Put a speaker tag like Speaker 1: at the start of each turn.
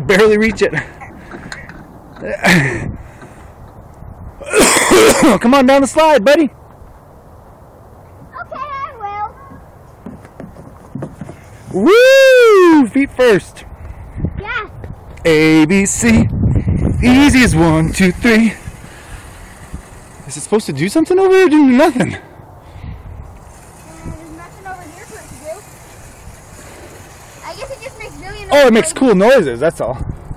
Speaker 1: barely reach it. Come on down the slide, buddy.
Speaker 2: Okay, I will.
Speaker 1: Woo! Feet first.
Speaker 2: Yeah.
Speaker 1: A, B, C. Easy as 1, 2, 3. Is it supposed to do something over here or do nothing?
Speaker 2: There's nothing over here for it to do. I guess it just makes millions.
Speaker 1: Oh, it makes cool noises, that's all.